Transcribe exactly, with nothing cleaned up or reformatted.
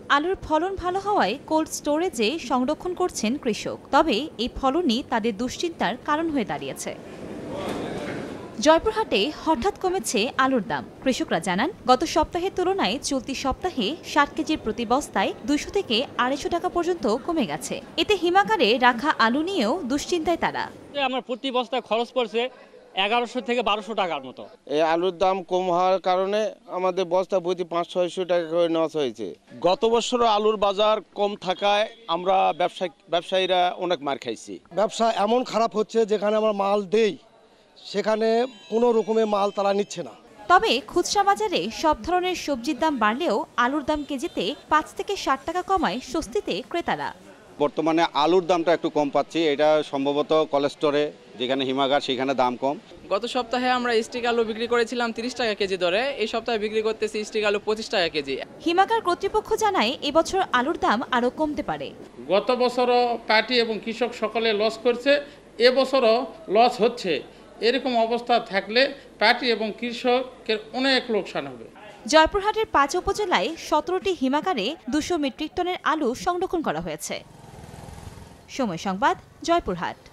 আলুর ফলন ভালো হওয়ায় কোল্ড স্টোরেজে সংরক্ষণ করছেন কৃষক। তবে এই ফলনই তাদের দুশ্চিন্তার কারণ হয়ে দাঁড়িয়েছে। জয়পুরহাটে হঠাৎ কমেছে আলুর দাম। কৃষকরা জানান, গত সপ্তাহের তুলনায় চলতি সপ্তাহে ষাট কেজির প্রতি বস্তায় দুইশো থেকে আড়াইশো টাকা পর্যন্ত কমে গেছে। এতে হিমাগারে রাখা আলু নিয়েও দুশ্চিন্তায় তারা। আমার প্রতি বস্তায় খরচ পড়ছে এগারোশো থেকে বারোশো টাকার মতো। এই আলুর দাম কম হওয়ার কারণে আমাদের বস্তা প্রতি পাঁচ ছয়শো টাকা করে নেওয়া হয়েছে। গত বছর আলুর বাজার কম থাকায় আমরা ব্যবসায়ী ব্যবসায়ীরা অনেক মার খাইছি। ব্যবসা এমন খারাপ হচ্ছে, যেখানে আমরা মাল দেই সেখানে কোনো রকমের মাল তারা নিচ্ছে না। তবে খুচরা বাজারে সব ধরনের সবজির দাম বাড়লেও আলুর দাম কেজিতে পাঁচ থেকে ষাট টাকা কমায় স্বস্তিতে ক্রেতারা। বর্তমানে আলুর দামটা একটু কম পাচ্ছি। এটা সম্ভবত কোলেস্টোরে যেখানে হিমাগার সেখানে দাম কম। গত সপ্তাহে আমরা স্টিক আলু বিক্রি করেছিলাম তিরিশ টাকা কেজি দরে, এই সপ্তাহে বিক্রি করতেছি স্টিক আলু পঁচিশ টাকা কেজি। হিমাগার কর্তৃপক্ষ জানায়, এবছর আলুর দাম আরও কমতে পারে। গত বছরও পার্টি এবং কৃষক সকলে লস করছে, এবছরও লস হচ্ছে। এরকম অবস্থা থাকলে পার্টি এবং কৃষকের অনেক লোকসান হবে। জয়পুরহাটের পাঁচ উপজেলায় সতেরোটি হিমাগারে দুশো মেট্রিক টনের আলু সংরক্ষণ করা হয়েছে। সময় সংবাদ, জয়পুরহাট।